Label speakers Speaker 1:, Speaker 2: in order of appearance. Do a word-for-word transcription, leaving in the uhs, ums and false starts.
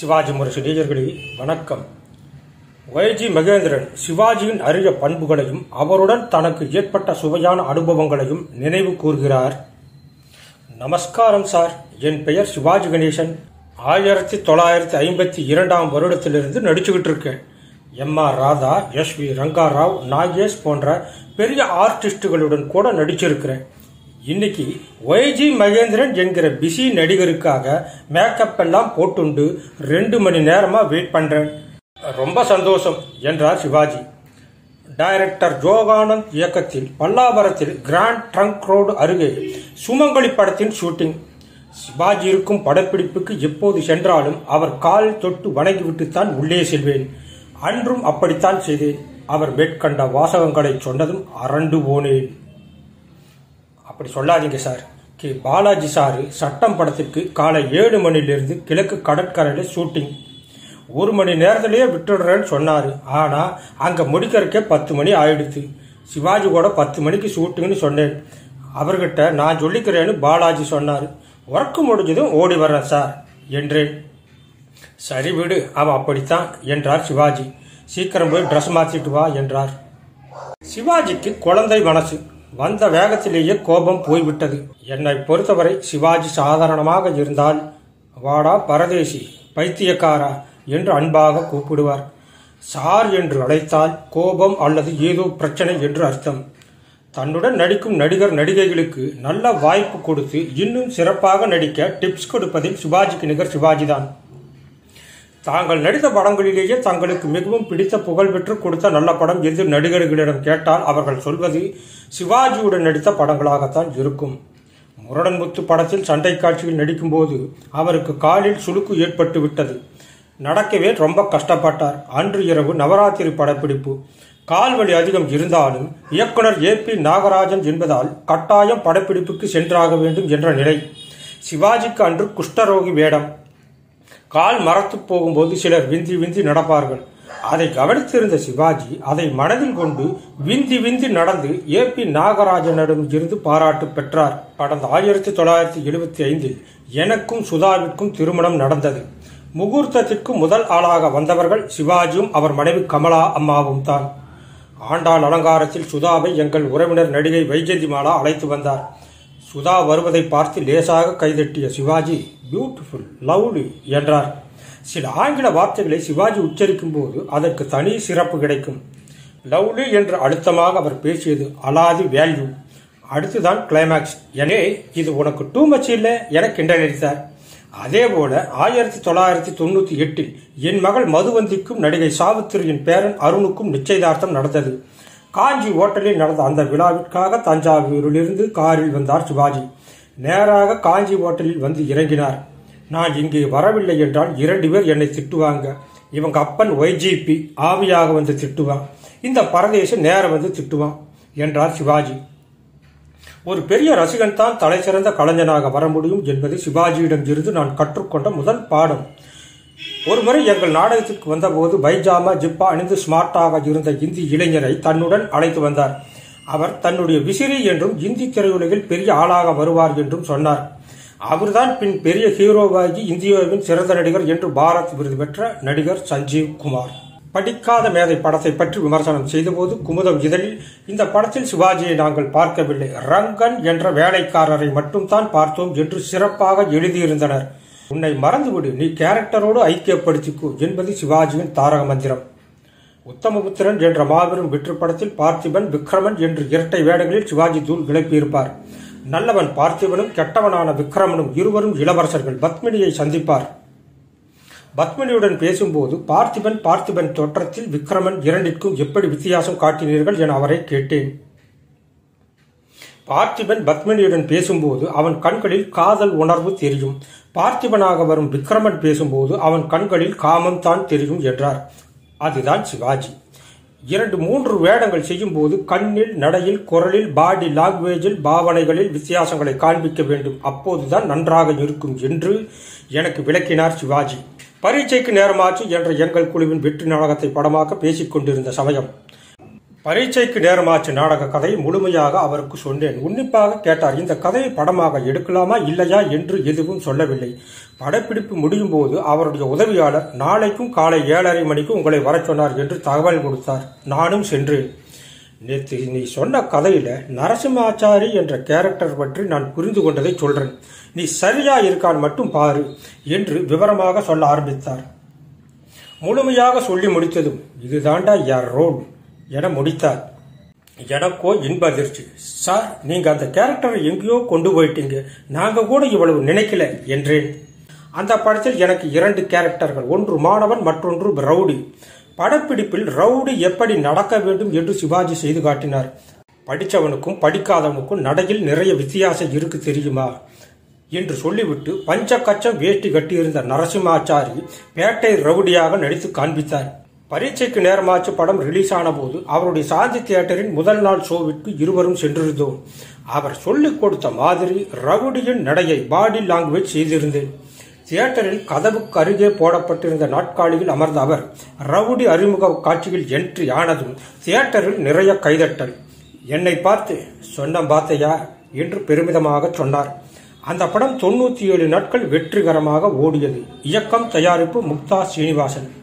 Speaker 1: சிவாஜி முரசு நேயர்களே வணக்கம். ஒய்.ஜி. மகேந்திரன் சிவாஜியின் அரிய பண்புகளையும் அவருடன் தனக்கு ஏற்பட்ட சுவையான அனுபவங்களையும் நினைவு கூர்கிறார். நமஸ்காரம் சார், என் பெயர் சிவாஜி கணேசன். ஆயிரத்தி தொள்ளாயிரத்தி ஐம்பத்தி இரண்டாம் வருடத்திலிருந்து நடிச்சுக்கிட்டு இருக்கேன். M R Radha, S V Ranga Rao, Nagesh போன்ற பெரிய ஆர்டிஸ்டுகளுடன் கூட நடிச்சிருக்கிறேன். இன்னைக்கு ஒய்.ஜி. மகேந்திரன் என்கிற பிஸி நடிகருக்காக மேக்கப் எல்லாம் போட்டுண்டு ரெண்டு மணி நேரமா வெயிட் பண்றேன். ரொம்ப சந்தோஷம் என்றார் சிவாஜி. டைரக்டர் ஜோகானந்த் இயக்கத்தில் பல்லாவரத்தில் கிராண்ட் ட்ரங்க் ரோடு அருகே சுமங்கலி படத்தின் ஷூட்டிங். சிவாஜி இருக்கும் படப்பிடிப்புக்கு எப்போது சென்றாலும் அவர் கால் தொட்டு வணங்கிவிட்டுத்தான் உள்ளே செல்வேன். அன்றும் அப்படித்தான் செய்தேன். அவர் மேற்கண்ட வாசகங்களை சொன்னதும் அரண்டு போனேன். அப்படி சொல்லாதீங்க சார். கே பாலாஜி சாரு சட்டம் படத்திற்கு காலை ஏழு மணிலிருந்து கிழக்கு கடற்கரையில ஷூட்டிங். ஒரு மணி நேரத்திலேயே விட்டுடுறேன்னு சொன்னாரு. ஆனா அங்க முடிக்கிறதுக்கே பத்து மணி ஆயிடுச்சு. சிவாஜி கூட பத்து மணிக்கு ஷூட்டிங்னு சொன்னேன். அவர்கிட்ட நான் சொல்லிக்கிறேன்னு பாலாஜி சொன்னாரு. ஒர்க்கு முடிஞ்சதும் ஓடி வர்றேன் சார் என்றேன். சரி விடு, அவன் அப்படித்தான் என்றார் சிவாஜி. சீக்கிரம் போய் ட்ரெஸ் மாத்திட்டு வா என்றார். சிவாஜிக்கு குழந்தை மனசு. வந்த வேகத்திலேயே கோபம் போய்விட்டது. என்னை பொறுத்தவரை சிவாஜி சாதாரணமாக இருந்தால் வாடா பரதேசி, பைத்தியக்காரா என்று அன்பாக கூப்பிடுவார். சார் என்று அழைத்தால் கோபம் அல்லது ஏதோ பிரச்சனை என்று அர்த்தம். தன்னுடன் நடிக்கும் நடிகர் நடிகைகளுக்கு நல்ல வாய்ப்பு கொடுத்து இன்னும் சிறப்பாக நடிக்க டிப்ஸ் கொடுப்பதில் சிவாஜிக்கு நிகர் சிவாஜிதான். தாங்கள் நடித்த படங்களிலேயே தங்களுக்கு மிகவும் பிடித்த புகழ் பெற்று கொடுத்த நல்ல படம் எது நடிகர்களிடம் கேட்டால் அவர்கள் சொல்வது சிவாஜியுடன் நடித்த படங்களாகத்தான் இருக்கும். முரடன்முத்து படத்தில் சண்டை காட்சியில் நடிக்கும் போது அவருக்கு காலில் சுளுக்கு ஏற்பட்டு விட்டது. நடக்கவே ரொம்ப கஷ்டப்பட்டார். அன்று இரவு நவராத்திரி படப்பிடிப்பு. கால்வலி அதிகம் இருந்தாலும் இயக்குனர் ஏ பி நாகராஜன் என்பதால் கட்டாயம் படப்பிடிப்புக்கு சென்றாக வேண்டும் என்ற நிலை. சிவாஜிக்கு அன்று குஷ்டரோகி வேடம். கால் மரத்து போகும்போது சிலர் விந்தி விந்தி நடப்பார்கள். அதை கவனித்திருந்த சிவாஜி அதை மனதில் கொண்டு விந்தி விந்தி நடந்து ஏ பி நாகராஜனிடம் இருந்து பாராட்டு பெற்றார். கடந்த ஆயிரத்தி தொள்ளாயிரத்தி எழுபத்தி ஐந்தில் எனக்கும் சுதாவிற்கும் திருமணம் நடந்தது. முகூர்த்தத்திற்கு முதல் ஆளாக வந்தவர்கள் சிவாஜியும் அவர் மனைவி கமலா அம்மாவும் தான். ஆண்டாள் அலங்காரத்தில் சுதாவை எங்கள் உறவினர் நடிகை y.g.மக அழைத்து வந்தார். சுதா வருவதை பார்த்து லேசாக கைதட்டிய சிவாஜி பியூட்டிஃபுல், லவ்லி என்றார். சில ஆங்கில வார்த்தைகளை சிவாஜி உச்சரிக்கும் போது அதற்கு தனி சிறப்பு கிடைக்கும். லவ்லி என்று அழுத்தமாக அவர் பேசியது அலாதி வேல்யூ. அடுத்துதான் கிளைமேக்ஸ். எனவே இது உனக்கு டூ மச் இல்லை என கிண்டலடித்தார். அதே போல ஆயிரத்தி தொள்ளாயிரத்தி தொண்ணூத்தி எட்டில் என் மகள் மதுவந்திக்கும் நடிகை சாவித்திரியின் பேரன் அருணுக்கும் நிச்சயதார்த்தம் நடந்தது. காஞ்சி ஓட்டலில் நடந்த அந்த விழாவிற்காக தஞ்சாவூரிலிருந்து காரில் வந்தார் சிவாஜி. நேராக காஞ்சி ஓட்டலில் வந்து இறங்கினார். நான் இங்கே வரவில்லை என்றால் இரண்டு பேர் என்னை திட்டுவாங்க. இவங்க அப்பன் ஒய்.ஜி.பி ஆவியாக வந்து திட்டுவான், இந்த பரதேசம் நேர வந்து திட்டுவான் என்றார் சிவாஜி. ஒரு பெரிய ரசிகன் தான் தலை சிறந்த கலைஞனாக வர முடியும் என்பது சிவாஜியிடம் இருந்து நான் கற்றுக்கொண்ட முதல் பாடம். ஒருமுறை எங்கள் நாடகத்திற்கு வந்தபோது பைஜாமா ஜிப்பா அணிந்து ஸ்மார்ட்டாக இருந்த இந்தி இளைஞரை தன்னுடன் அழைத்து வந்தார். அவர் தன்னுடைய விசிறி என்றும் இந்தி திரையுலகில் பெரிய ஆளாக வருவார் என்றும் சொன்னார். அவர்தான் பின் பெரிய ஹீரோவாகி இந்தியாவின் சிறந்த நடிகர் என்று பாரத் விருது பெற்ற நடிகர் சஞ்சீவ் குமார். படிக்காத மேதை படத்தை பற்றி விமர்சனம் செய்தபோது குமுதம் இதழில் இந்த படத்தில் சிவாஜியை நாங்கள் பார்க்கவில்லை, ரங்கன் என்ற வேலைக்காரரை மட்டும் தான் பார்த்தோம் என்று சிறப்பாக எழுதியிருந்தனர். உன்னை மறந்துவிடு, நீ கேரக்டரோடு ஐக்கியப்படுத்திக்கோ என்பது சிவாஜியின் தாரக மந்திரம். உத்தமபுத்திரன் என்ற மாபெரும் வெற்றி படத்தில் பார்த்திபன், விக்ரமன் என்று இரட்டை வேடங்களில் சிவாஜி தூள் கிளப்பியிருப்பார். நல்லவன் பார்த்திபனும் கெட்டவனான விக்ரமனும் இருவரும் இளவரசர்கள். பத்மினியை சந்திப்பார். பத்மினியுடன் பேசும்போது பார்த்திபன் பார்த்திபன் தோற்றத்தில் விக்ரமன் இரண்டிற்கும் எப்படி வித்தியாசம் காட்டினீர்கள் என அவரை கேட்டேன். பார்த்திபன் பத்மினியுடன் பேசும்போது அவன் கண்களில் காதல் உணர்வு தெரியும். பார்த்திபனாக வரும் விக்ரமன் பேசும்போது அவன் கண்களில் காமம் தான் தெரியும் என்றார். அதுதான் சிவாஜி. இரண்டு மூன்று வேடங்கள் செய்யும் போது கண்ணில், நடையில், குரலில், பாடி லாங்குவேஜில், பாவனைகளில் வித்தியாசங்களை காண்பிக்க வேண்டும். அப்போதுதான் நன்றாக இருக்கும் என்று எனக்கு விளக்கினார் சிவாஜி. பரீட்சைக்கு நேரமாச்சு என்ற எங்கள் குழுவின் வெற்றி நாடகத்தை படமாக்க பேசிக் கொண்டிருந்த சமயம் பரீட்சைக்கு நேரமாச்சு நாடக கதையை முழுமையாக அவருக்கு சொன்னேன். உன்னிப்பாக கேட்டார். இந்த கதையை படமாக எடுக்கலாமா இல்லையா என்று எதுவும் சொல்லவில்லை. படப்பிடிப்பு முடியும் போது அவருடைய உதவியாளர் நாளைக்கும் காலை ஏழரை மணிக்கு உங்களை வர சொன்னார் என்று தகவல் கொடுத்தார். நானும் சென்றேன். நேற்று நீ சொன்ன கதையில நரசிம்மாச்சாரி என்ற கேரக்டர் பற்றி நான் புரிந்து கொண்டதை சொல்றேன். நீ சரியா இருக்கான் மட்டும் பாரு என்று விவரமாக சொல்ல ஆரம்பித்தார். முழுமையாக சொல்லி முடித்ததும் இதுதாண்டா யார் ரோல் என முடித்தார். எனக்கோ இன்ப அதிர்ச்சி. சார், நீங்க அந்த கேரக்டரை எங்கேயோ கொண்டு போயிட்டீங்க, நாங்க கூட இவ்வளவு நினைக்கல என்றேன். அந்த படத்தில் எனக்கு இரண்டு கேரக்டர்கள், ஒன்று மாணவன், மற்றொன்று ரவுடி. படப்பிடிப்பில் ரவுடி எப்படி நடக்க வேண்டும் என்று சிவாஜி செய்து காட்டினார். படித்தவனுக்கும் படிக்காதவனுக்கும் நடையில் நிறைய வித்தியாசம் இருக்கு தெரியுமா என்று சொல்லிவிட்டு பஞ்ச கச்சம் வேஷ்டி கட்டியிருந்த நரசிம்மாச்சாரி பேட்டை ரவுடியாக நடித்து காண்பித்தார். பரீட்சைக்கு நேரமாச்சு படம் ரிலீஸ் ஆன போது அவருடைய சாந்தி தியேட்டரின் முதல் நாள் ஷோவிற்கு இருவரும் சென்றிருந்தோம். அவர் சொல்லிக் கொடுத்த மாதிரி ரவுடியின் நடையை பாடி லாங்குவேஜ் செய்திருந்தேன். தியேட்டரில் கதவுக்கு அருகே போடப்பட்டிருந்த நாட்காலியில் அமர்ந்த அவர் ரவுடி அறிமுக காட்சியில் என்ட்ரி ஆனதும் தியேட்டரில் நிறைய கைதட்டல். என்னை பார்த்து சொன்ன பார்த்தையா என்று பெருமிதமாக சொன்னார். அந்த படம் தொண்ணூத்தி ஏழு நாட்கள் வெற்றிகரமாக ஓடியது. இயக்கம், தயாரிப்பு முக்தா சீனிவாசன்.